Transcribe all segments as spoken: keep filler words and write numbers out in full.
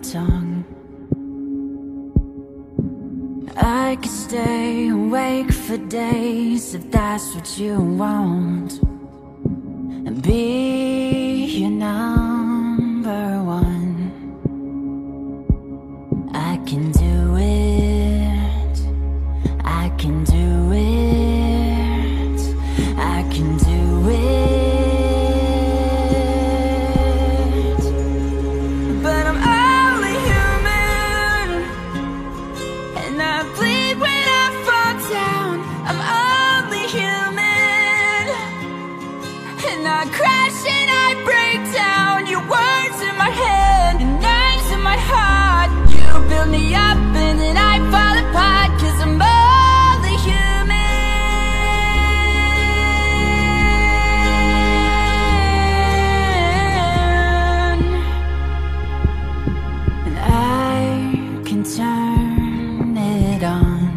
tongue. I could stay awake for days if that's what you want, and be your number one. I can do it, I can do it, I can do it. But I'm only human, and I bleed when I fall down. I'm only human, and I crash and I break down. Your words in my head, your names in my heart. You build me up and then I fall apart, 'cause I'm only human. And I can turn it on,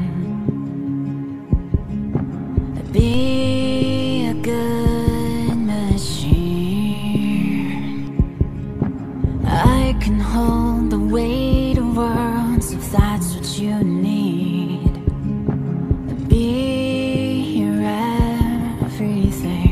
be a good machine. I can hold the weight of worlds if that's what you need. Be your everything.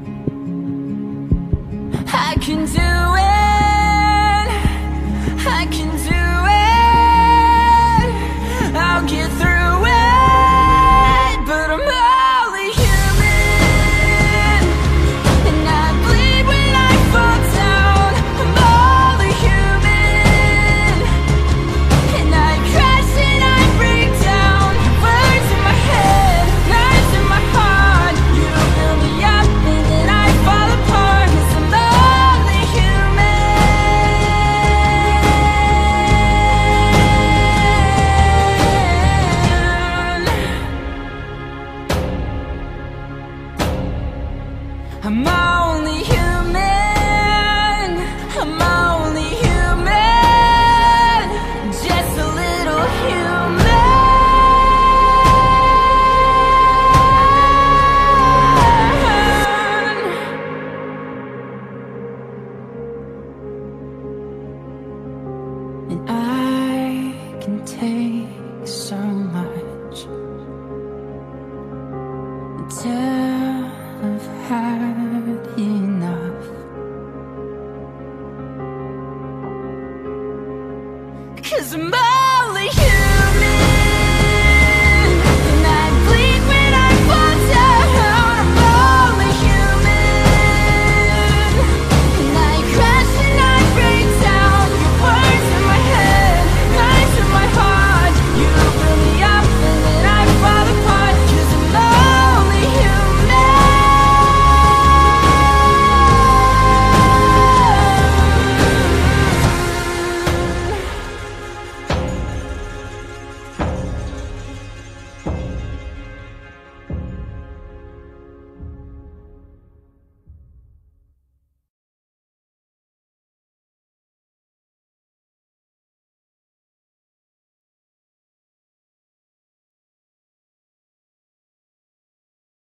I can do it, I can do it, I'll get through it. But I'm only human, and I bleed when I fall down. I'm only human, and I crash and I break down. Words in my head, knives in my heart. You build me up and then I fall apart, 'cause I'm only human. I'm only human, I'm only human, just a little human. And I can take so much until I've had enough. 'Cause I'm only human.